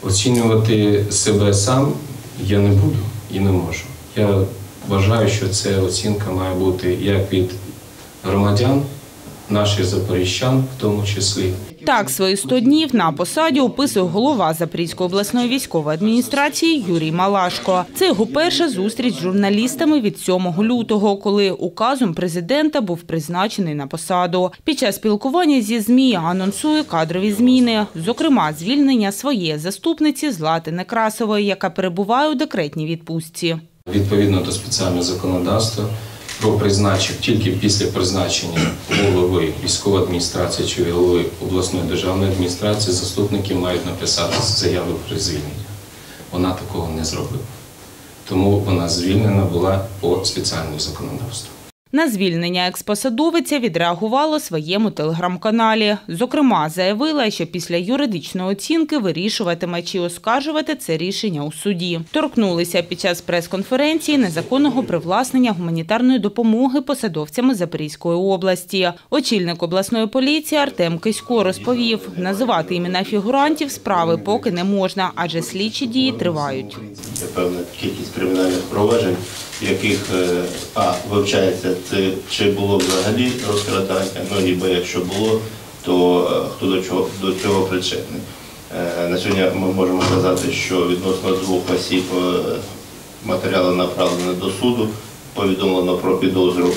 Оцінювати себе сам я не буду і не можу. Я вважаю, що ця оцінка має бути як від громадян, наших запоріжчан в тому числі. Так, свої 100 днів на посаді описує голова Запорізької обласної військової адміністрації Юрій Малашко. Це його перша зустріч з журналістами від 7 лютого, коли указом президента був призначений на посаду. Під час спілкування зі ЗМІ анонсує кадрові зміни. Зокрема, звільнення своєї заступниці Злати Некрасової, яка перебуває у декретній відпустці. Відповідно до спеціального законодавства, про призначення, тільки після призначення голови військової адміністрації чи голови обласної державної адміністрації заступники мають написати заяву про звільнення. Вона такого не зробила. Тому вона звільнена була по спеціальному законодавству. На звільнення експосадовиця відреагувала у своєму телеграм-каналі. Зокрема, заявила, що після юридичної оцінки вирішуватиме, чи оскаржувати це рішення у суді. Торкнулися під час прес-конференції незаконного привласнення гуманітарної допомоги посадовцями Запорізької області. Очільник обласної поліції Артем Кисько розповів, називати імена фігурантів справи поки не можна, адже слідчі дії тривають. Є певна кількість кримінальних проваджень, в яких вивчається, чи було взагалі розкрадання, ну, ніби якщо було, то хто до цього причетний. На сьогодні ми можемо сказати, що відносно 2 осіб матеріали направлені до суду, повідомлено про підозру,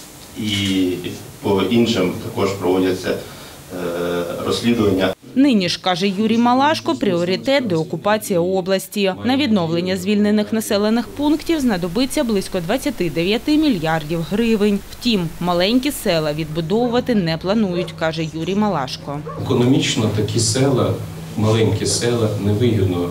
і по іншим також проводяться розслідування. Нині ж, каже Юрій Малашко, пріоритет – деокупація області. На відновлення звільнених населених пунктів знадобиться близько 29 мільярдів гривень. Втім, маленькі села відбудовувати не планують, каже Юрій Малашко. Економічно такі села, маленькі села, невигідно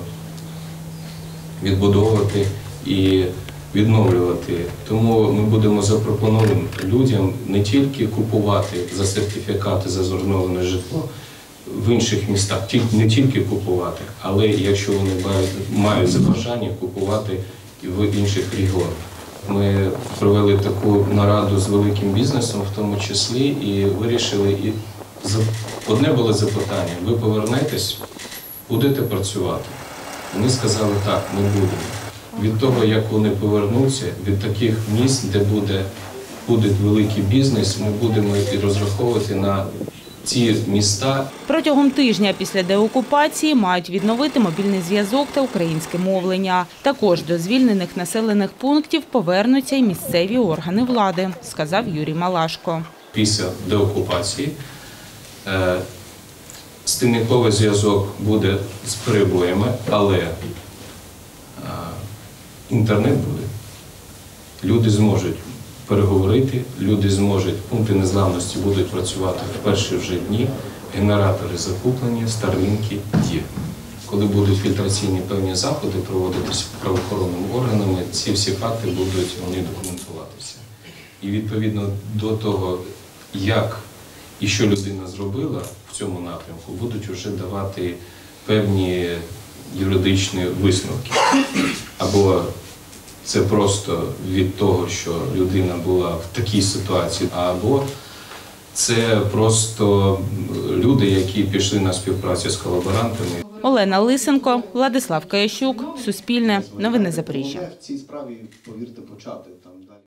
відбудовувати і відновлювати. Тому ми будемо запропонувати людям не тільки купувати за сертифікати за зруйноване житло в інших містах, не тільки купувати, але якщо вони мають за бажання купувати і в інших регіонах. Ми провели таку нараду з великим бізнесом в тому числі і вирішили, одне було запитання: ви повернетесь, будете працювати? Вони сказали, так, ми будемо. Від того, як вони повернуться, від таких міст, де буде великий бізнес, ми будемо і розраховувати на ці міста. Протягом тижня після деокупації мають відновити мобільний зв'язок та українське мовлення. Також до звільнених населених пунктів повернуться й місцеві органи влади, сказав Юрій Малашко. Після деокупації стільниковий зв'язок буде з перебоями, але інтернет буде. Люди зможуть переговорити, люди зможуть, пункти незламності будуть працювати в перші вже дні, генератори закуплені, старлінки є. Коли будуть фільтраційні певні заходи проводитися правоохоронними органами, ці всі факти будуть вони документуватися. І відповідно до того, як і що людина зробила в цьому напрямку, будуть вже давати певні юридичні висновки. Або це просто від того, що людина була в такій ситуації, або це просто люди, які пішли на співпрацю з колаборантами. Олена Лисенко, Владислав Киящук, Суспільне, Новини Запоріжжя.